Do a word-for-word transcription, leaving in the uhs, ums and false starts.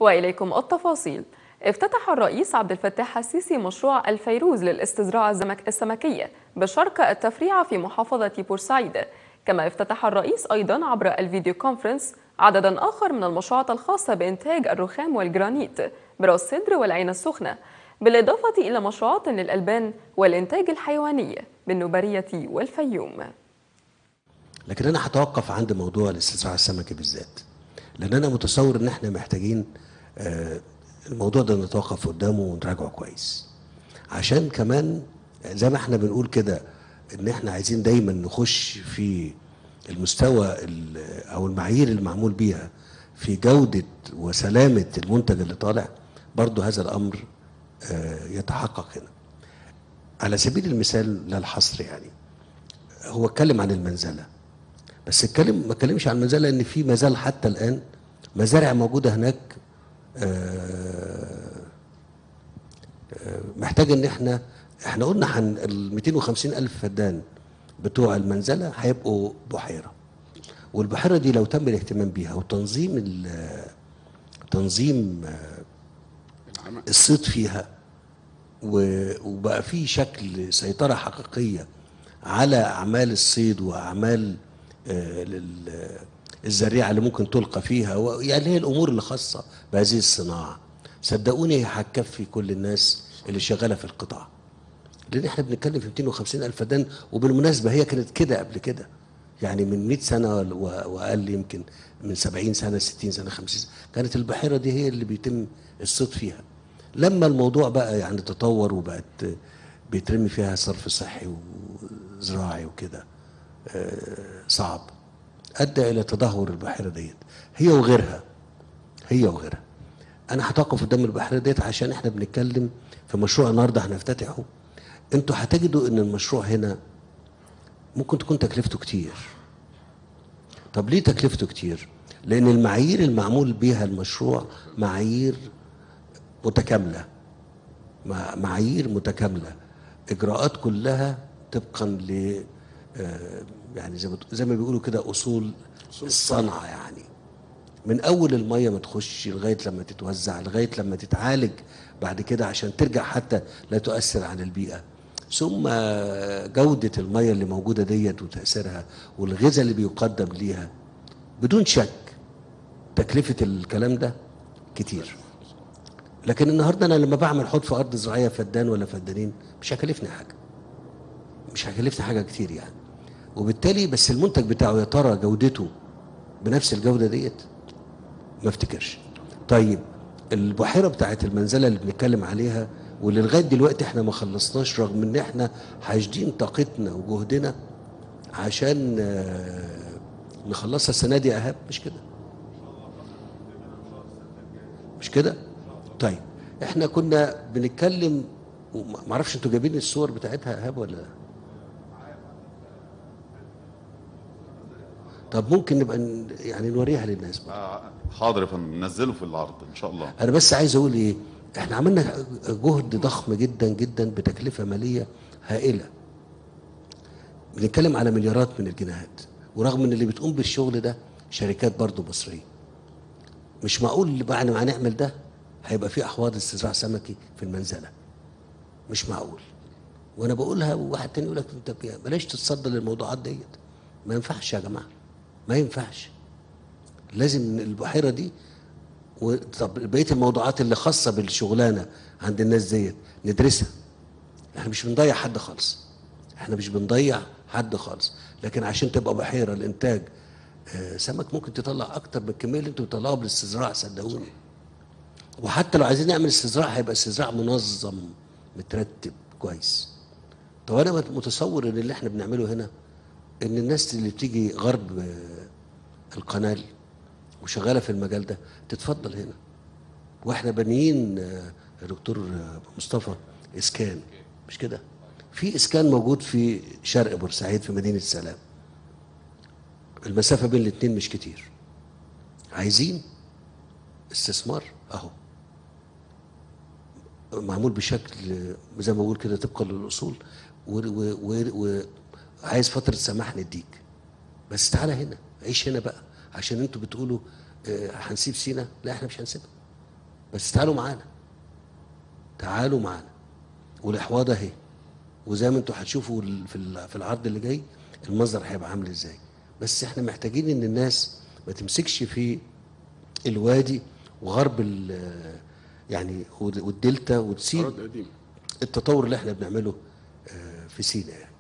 وإليكم التفاصيل. افتتح الرئيس عبد الفتاح السيسي مشروع الفيروز للاستزراع السمكي بشرق التفريعة في محافظة بورسعيد. كما افتتح الرئيس أيضا عبر الفيديو كونفرنس عددا آخر من المشروعات الخاصة بإنتاج الرخام والجرانيت براس سدر والعين السخنة، بالإضافة إلى مشروعات للألبان والإنتاج الحيواني بالنوبرية والفيوم. لكن أنا هتوقف عند موضوع الاستزراع السمكي بالذات، لأن أنا متصور إن إحنا محتاجين الموضوع ده نتوقف قدامه ونراجعه كويس، عشان كمان زي ما إحنا بنقول كده إن إحنا عايزين دايما نخش في المستوى أو المعايير المعمول بيها في جودة وسلامة المنتج اللي طالع، برضو هذا الأمر يتحقق هنا. على سبيل المثال لا الحصر، يعني هو اتكلم عن المنزلة، بس اتكلم ما اتكلمش عن المنزلة ان في مازال حتى الآن مزارع موجودة هناك محتاج ان احنا احنا قلنا عن ال مئتين وخمسين ألف فدان بتوع المنزلة هيبقوا بحيرة، والبحيرة دي لو تم الاهتمام بيها وتنظيم تنظيم الصيد فيها وبقى في شكل سيطرة حقيقية على أعمال الصيد وأعمال الزريعة اللي ممكن تلقى فيها، يعني هي الأمور اللي خاصة بهذه الصناعة، صدقوني هي هتكفي كل الناس اللي شغالة في القطاع، لأن احنا بنتكلم في مئتين وخمسين ألف فدان. وبالمناسبة هي كانت كده قبل كده، يعني من مئة سنة وأقل، يمكن من سبعين سنة ستين سنة خمسين سنة كانت البحيرة دي هي اللي بيتم الصيد فيها. لما الموضوع بقى يعني تطور وبقت بيترمي فيها صرف صحي وزراعي وكده صعب، أدى إلى تدهور البحيرة ديت هي وغيرها هي وغيرها. أنا هتوقف قدام البحيرة ديت عشان إحنا بنتكلم في مشروع النهارده هنفتتحه. أنتوا هتجدوا إن المشروع هنا ممكن تكون تكلفته كتير. طب ليه تكلفته كتير؟ لأن المعايير المعمول بيها المشروع معايير متكاملة، معايير متكاملة، إجراءات كلها طبقا ل يعني زي ما زي ما بيقولوا كده أصول الصنعة، يعني من أول المية ما تخش لغاية لما تتوزع لغاية لما تتعالج بعد كده عشان ترجع حتى لا تؤثر على البيئة، ثم جودة المية اللي موجودة ديت وتأثيرها والغذاء اللي بيقدم ليها. بدون شك تكلفة الكلام ده كتير، لكن النهارده انا لما بعمل حوض في ارض زراعيه فدان ولا فدانين مش هيكلفني حاجه، مش هيكلفني حاجه كتير يعني، وبالتالي بس المنتج بتاعه يا ترى جودته بنفس الجوده ديت؟ ما افتكرش. طيب البحيره بتاعت المنزله اللي بنتكلم عليها واللي لغايه دلوقتي احنا ما خلصناش، رغم ان احنا حاشدين طاقتنا وجهدنا عشان نخلصها السنه دي، اهاب مش كده؟ مش كده؟ طيب احنا كنا بنتكلم، معرفش انتوا جايبين الصور بتاعتها اهاب ولا لا؟ طب ممكن نبقى يعني نوريها للناس بقى. حاضر يا فندم، ننزله في العرض ان شاء الله. انا بس عايز اقول ايه، احنا عملنا جهد ضخم جدا جدا بتكلفه ماليه هائله، بنتكلم على مليارات من الجنيهات، ورغم ان اللي بتقوم بالشغل ده شركات برضو مصريه. مش معقول بعد ما هنعمل ده هيبقى في احواض استزراع سمكي في المنزله، مش معقول. وانا بقولها وواحد تاني يقول لك انت بلاش تتصدى للموضوعات ديت، ما ينفعش يا جماعه، ما ينفعش. لازم البحيره دي وطب بقيه الموضوعات اللي خاصه بالشغلانه عند الناس ديت ندرسها. احنا مش بنضيع حد خالص، احنا مش بنضيع حد خالص، لكن عشان تبقى بحيره لانتاج آه سمك ممكن تطلع اكتر من الكميه اللي انتوا بتطلعوها بالاستزراع، صدقوني. وحتى لو عايزين نعمل استزراع هيبقى استزراع منظم مترتب كويس. طب انا متصور ان اللي احنا بنعمله هنا ان الناس اللي بتيجي غرب القناه وشغاله في المجال ده تتفضل هنا، واحنا بانيين يا دكتور مصطفى اسكان، مش كده؟ في اسكان موجود في شرق بورسعيد في مدينه سلام، المسافه بين الاثنين مش كتير. عايزين استثمار اهو معمول بشكل زي ما بقول كده طبقا للاصول، وعايز فتره سماح نديك، بس تعالى هنا عيش هنا بقى، عشان انتوا بتقولوا هنسيب سينا. لا احنا مش هنسيبها، بس تعالوا معانا، تعالوا معانا، والاحواض اهي، وزي ما انتوا هتشوفوا في في العرض اللي جاي المنظر هيبقى عامل ازاي. بس احنا محتاجين ان الناس ما تمسكش في الوادي وغرب يعني والدلتا وتسيب التطور اللي احنا بنعمله في سيناء.